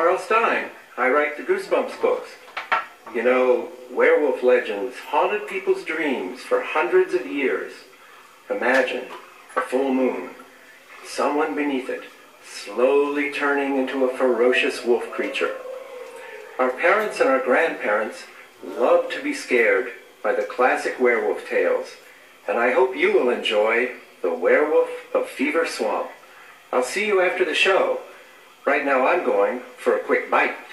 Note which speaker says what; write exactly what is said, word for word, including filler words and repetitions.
Speaker 1: R L. Stine. I write the Goosebumps books. You know, werewolf legends haunted people's dreams for hundreds of years. Imagine a full moon, someone beneath it, slowly turning into a ferocious wolf creature. Our parents and our grandparents loved to be scared by the classic werewolf tales, and I hope you will enjoy The Werewolf of Fever Swamp. I'll see you after the show. Right now I'm going for a quick bite.